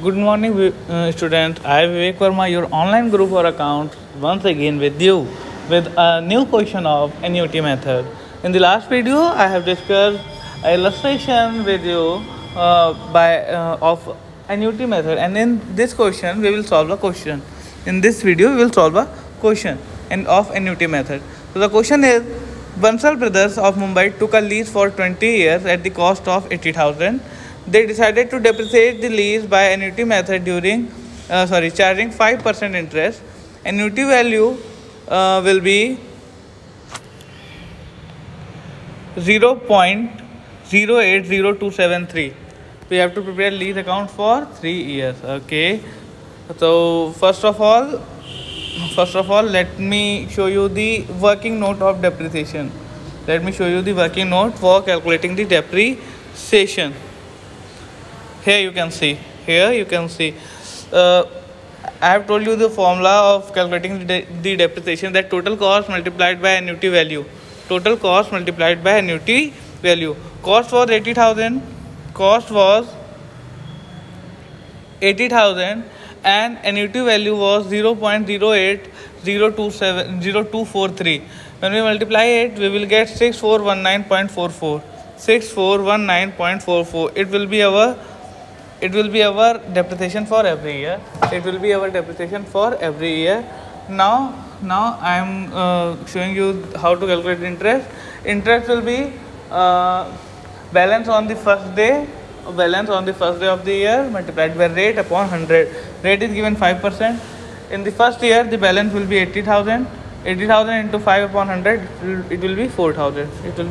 Good morning, students. I am Vivek Verma, your online group or account, once again with you with a new question of annuity method. In the last video, I have discussed an illustration with you of annuity method, and in this question, we will solve a question. In this video, we will solve a question and of annuity method. So the question is: Bansal Brothers of Mumbai took a lease for 20 years at the cost of 80,000. They decided to depreciate the lease by annuity method charging 5% interest. Annuity value will be 0.080273. We have to prepare lease account for 3 years. Okay. So first of all, let me show you the working note of depreciation. Let me show you the working note for calculating the depreciation. Here you can see. I have told you the formula of calculating the depreciation, that total cost multiplied by annuity value. Total cost multiplied by annuity value. Cost was 80,000. And annuity value was 0.080243. When we multiply it, we will get 6419.44. 6419.44. It will be our depreciation for every year. Now I am showing you how to calculate interest. Interest will be balance on the first day of the year multiplied by rate upon 100. Rate is given 5%. In the first year, the balance will be 80,000. 80,000 into 5 upon 100, it will be 4,000.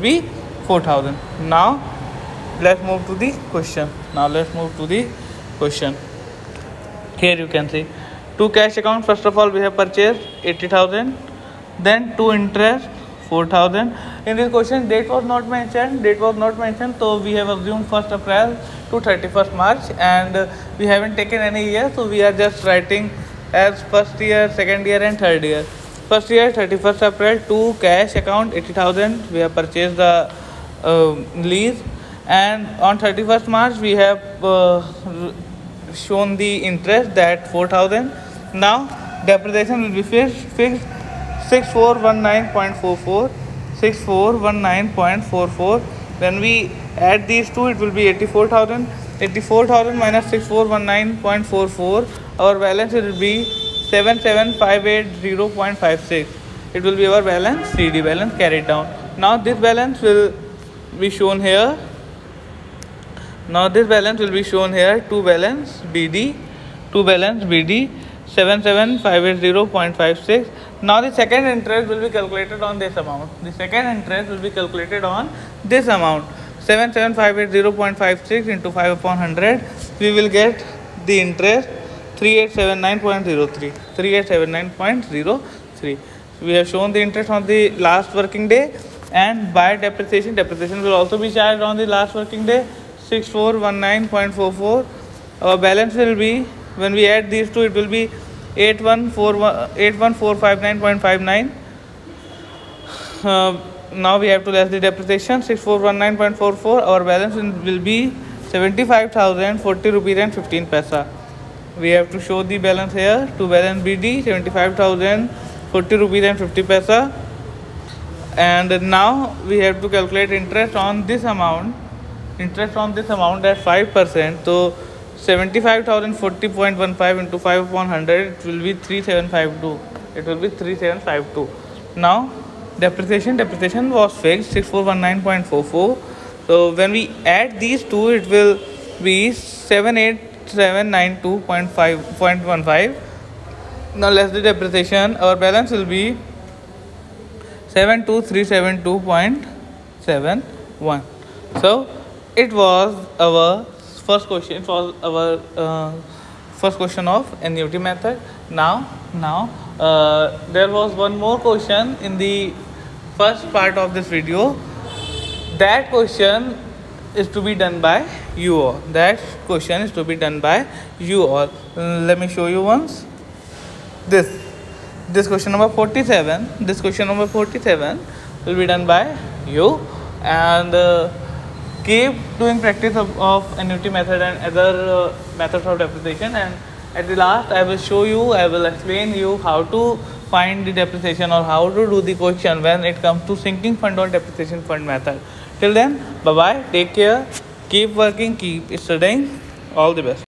Now let's move to the question. Here you can see two cash accounts. First of all, we have purchased 80,000, then two interest 4,000. In this question, date was not mentioned, so we have assumed 1st April to 31st March, and we haven't taken any year, so we are just writing as first year, second year and third year. First year 31st April, to cash account 80,000, we have purchased the lease, and on 31st March we have shown the interest, that 4,000. Now depreciation will be fixed 6419.44. When we add these two, it will be 84,000. 84,000 minus 6419.44. Our balance will be 77,580.56. It will be our balance, CD balance carried down. Now this balance will be shown here. Two balance BD 77,580.56. Now the second interest will be calculated on this amount. 77,580.56 into 5 upon 100. We will get the interest 3879.03. We have shown the interest on the last working day, and by depreciation will also be charged on the last working day, 6419.44. Our balance will be, when we add these two, it will be 81459.59. Now we have to less the depreciation, 6419.44. Our balance will be 75,040 rupees and 15 paisa. We have to show the balance here. To balance BD 75,040 rupees and 50 paisa. And now we have to calculate interest on this amount. At 5%. So 75,040.15 into 5 upon 100, it will be 3752. Now depreciation was fixed 6419.44. So when we add these two, it will be 78792.15. Now less the depreciation, our balance will be 72372.71. So it was our first question. First question of annuity method. Now there was one more question in the first part of this video. That question is to be done by you all. Let me show you once. This question number 47 will be done by you, and keep doing practice of annuity method and other methods of depreciation, and at the last I will show you, I will explain you how to find the depreciation or how to do the question when it comes to sinking fund or depreciation fund method. Till then, bye bye, take care, keep working, keep studying, all the best.